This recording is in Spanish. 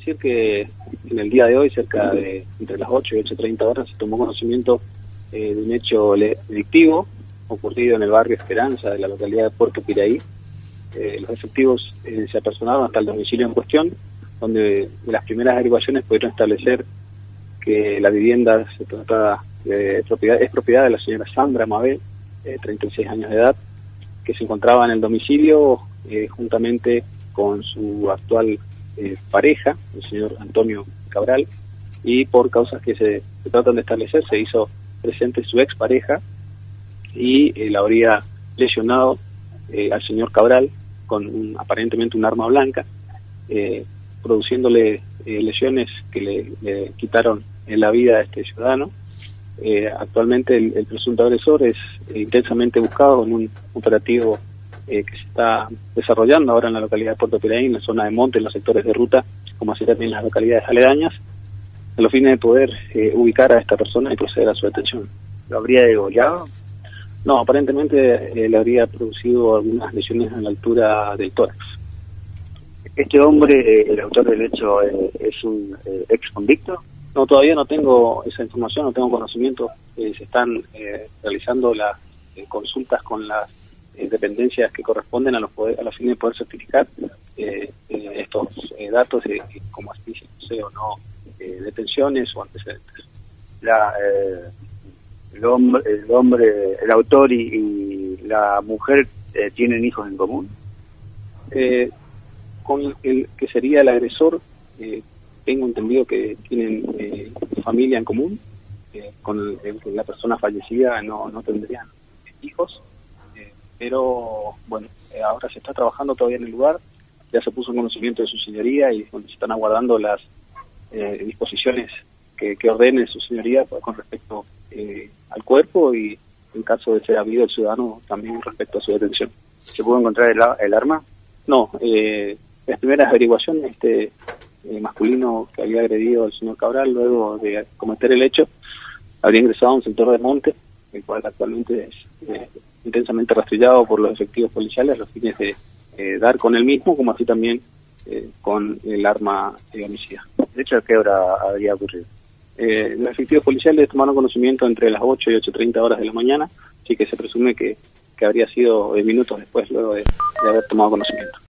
decir que en el día de hoy, entre las 8 y 8:30 horas, se tomó conocimiento de un hecho delictivo ocurrido en el barrio Esperanza de la localidad de Puerto Piraí. Los efectivos se apersonaron hasta el domicilio en cuestión, donde de las primeras averiguaciones pudieron establecer que la vivienda es propiedad de la señora Sandra Mabel, 36 años de edad, que se encontraba en el domicilio juntamente con su actual pareja, el señor Antonio Cabral, y por causas que se tratan de establecer, se hizo presente su expareja y la habría lesionado al señor Cabral con aparentemente un arma blanca, produciéndole lesiones que le quitaron la vida a este ciudadano. Actualmente el presunto agresor es intensamente buscado en un operativo que se está desarrollando ahora en la localidad de Puerto Piraí, en la zona de monte, en los sectores de ruta, como así también en las localidades aledañas, a los fines de poder ubicar a esta persona y proceder a su detención. ¿Lo habría degollado? No, aparentemente le habría producido algunas lesiones a la altura del tórax. ¿Este hombre, el autor del hecho, es un ex convicto? No, todavía no tengo esa información, no tengo conocimiento. Se están realizando las consultas con las dependencias que corresponden a los fines de poder certificar estos datos, como así se posee o no detenciones o antecedentes. El autor y la mujer tienen hijos en común. Con el que sería el agresor, tengo entendido que tienen familia en común. Con la persona fallecida no tendrían hijos, pero bueno, ahora se está trabajando todavía en el lugar, ya se puso en conocimiento de su señoría y se están aguardando las disposiciones que ordene su señoría con respecto al cuerpo y en caso de ser habido el ciudadano también respecto a su detención. ¿Se pudo encontrar el arma? No, las primeras averiguaciones, masculino que había agredido al señor Cabral luego de cometer el hecho, habría ingresado a un sector de monte, el cual actualmente es intensamente rastrillado por los efectivos policiales a los fines de dar con él mismo, como así también con el arma homicida. ¿De hecho a qué hora habría ocurrido? Los efectivos policiales tomaron conocimiento entre las 8 y 8:30 horas de la mañana, así que se presume que habría sido minutos después, luego de haber tomado conocimiento.